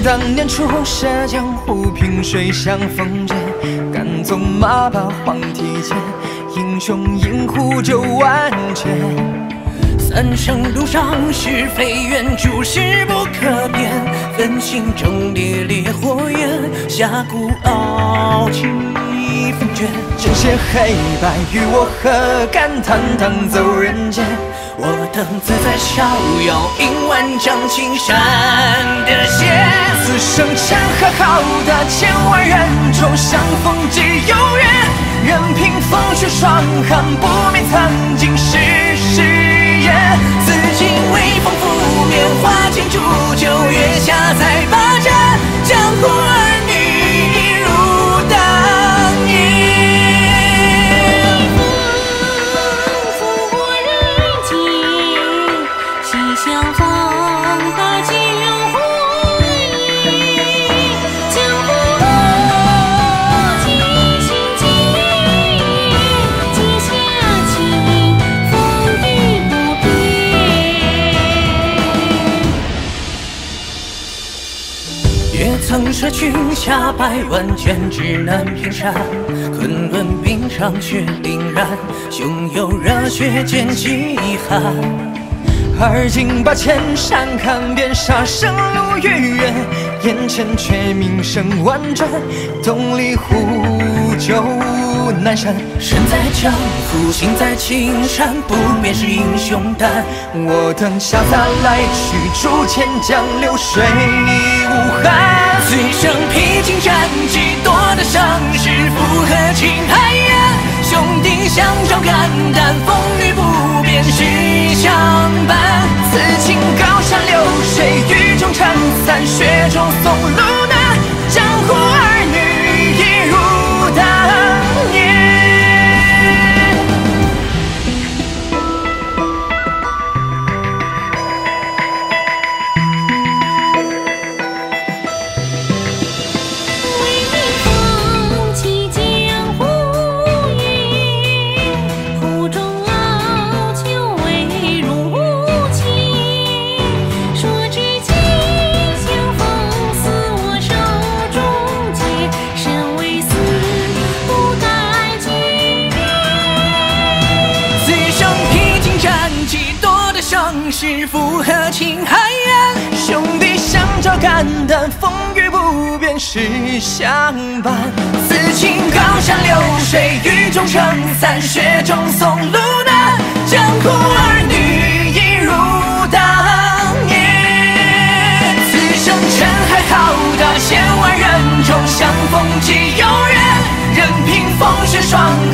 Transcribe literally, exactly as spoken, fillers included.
当年初涉江湖，萍水相逢间，赶纵马把黄蹄间，英雄饮壶酒万千。 三生路上是非缘，诸事不可变。分心中烈烈火焰，峡谷傲气风卷。 这些黑白与我何干？坦荡走人间。 我等自在逍遥，饮万丈青山的险。 此生山河浩大，千万人中相逢即有缘。任凭风雪霜寒，不灭曾经世誓言。 紫金微风拂面，花间煮酒，月下再把盏，江湖儿女一如当年。 烽火人间，西厢放把酒回，江湖路尽心间，几下情，风雨不变。 也曾涉群峡百万卷，指南偏山，昆仑冰上雪凛然，胸有热血见饥寒。 而今把千山看遍，杀生路与远，眼前却名声万转，东篱壶酒南山。 身在江湖，心在青山，不变是英雄胆。 我等潇洒来去，逐千江流水无憾。 此生披荆斩棘，夺得生死，复合情海晏。兄弟相照肝胆，风雨不变是相伴。 此情高山流水，雨中撑伞，雪中送路难。江湖儿女一如当年。 为你放弃江湖云，壶中老酒未如情。说至今相逢似我手中剑，身为死不改君。 此生披荆斩棘，夺得生死，复合情海晏。 兄弟相照肝胆，风雨不变是相伴。 此情高山流水，雨中撑伞，雪中送路难。江湖儿女一如当年。此生尘海浩大，千万人中相逢即有缘。任凭风雪霜